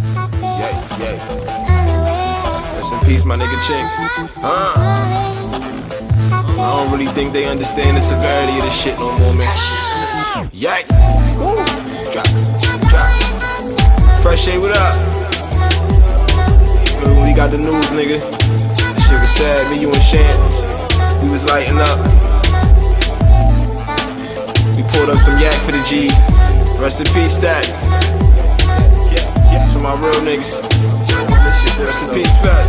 Yeah. Rest in peace, my nigga Chinks. I don't really think they understand the severity of this shit no more, man. Yay. Drop. Fresh shade, what up? When we got the news, nigga. That shit was sad, me, you, and Shan. We was lighting up. We pulled up some yak for the G's. Rest in peace, Stack. For my real niggas. Rest in peace, Fat.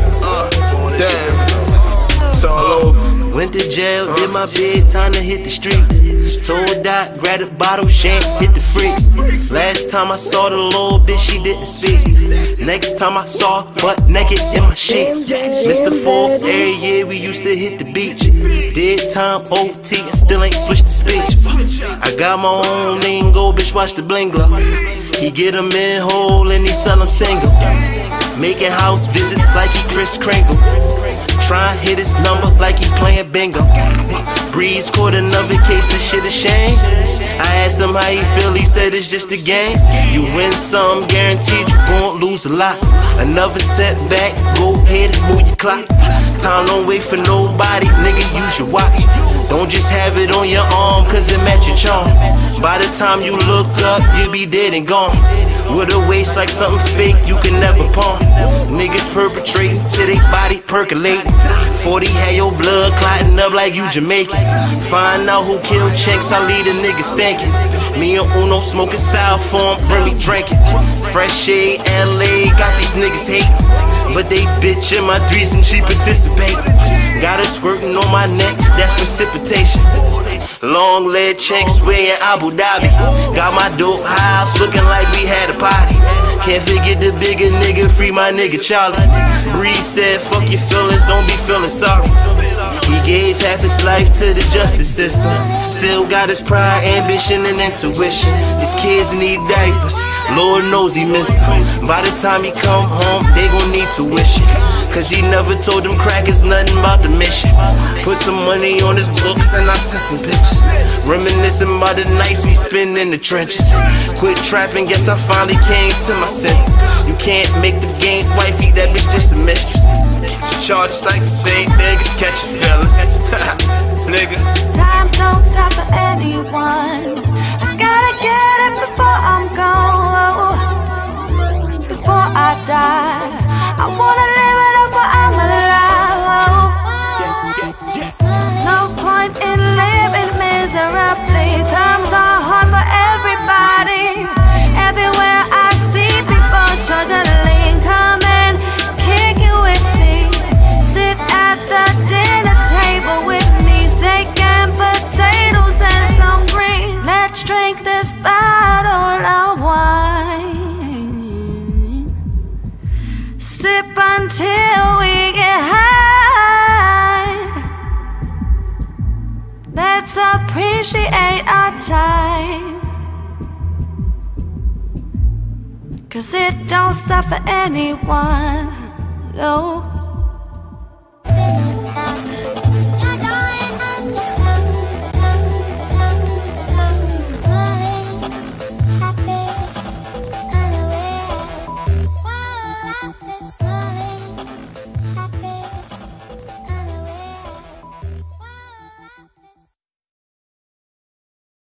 Damn. It's all over. Went to jail, did my bid, time to hit the streets. Told Doc, grab a bottle, shank, hit the freaks. Last time I saw the little bitch, she didn't speak. Next time I saw her butt naked in my sheets. Mr. Fourth, every year we used to hit the beach. Did time OT and still ain't switched the speech. I got my own lingo, bitch, watch the bling glow. He get him in whole and he sell him single. Making house visits like he Kris Kringle. Try and hit his number like he playing bingo. Breeze caught another case, this shit a shame. I asked him how he feel, he said it's just a game. You win some, guaranteed you gon' lose a lot. Another setback, go ahead and move your clock. Time don't wait for nobody, nigga, use your watch. Don't just have it on your arm, cause it match your charm. By the time you look up, you'll be dead and gone. With a waist like something fake you can never pawn. Niggas perpetrating till they body percolating. 40 had your blood clotting up like you Jamaican. Find out who killed Chinks, I leave the niggas stinking. Me and Uno smoking south form, bring me drinking. Fresh shade, LA, got these niggas hating. But they bitch in my threesome, she participate. Got her squirting on my neck, that's precipitation. Long leg Chinks, way in Abu Dhabi. Got my dope house looking like we had a party. Can't forget the bigger nigga, free my nigga Charlie. Breeze said, fuck your feelings, don't be feeling sorry. He gave half his life to the justice system. Still got his pride, ambition, and intuition. His kids need diapers, Lord knows he miss them. By the time he come home, they gon' need tuition. Cause he never told them crackers nothing about the mission. Put some money on his books and I sent some pictures. Reminiscing about the nights we spend in the trenches. Quit trapping, guess I finally came to my senses. You can't make the game wifey, that bitch just a mistress. Charges like the same niggas catching feelings. Nigga. Time don't stop for anyone. I gotta get it before I'm gone. Before I die, I wanna live it up while I'm alive. No point in living miserably. Times are hard for everybody. Everywhere I see people struggling, come and kick it with me. Sit at the dinner table with me. Steak and potatoes and some greens. Let's drink this bottle of wine. Sip until we get high. Let's appreciate our time. Cause it don't stop for anyone, no.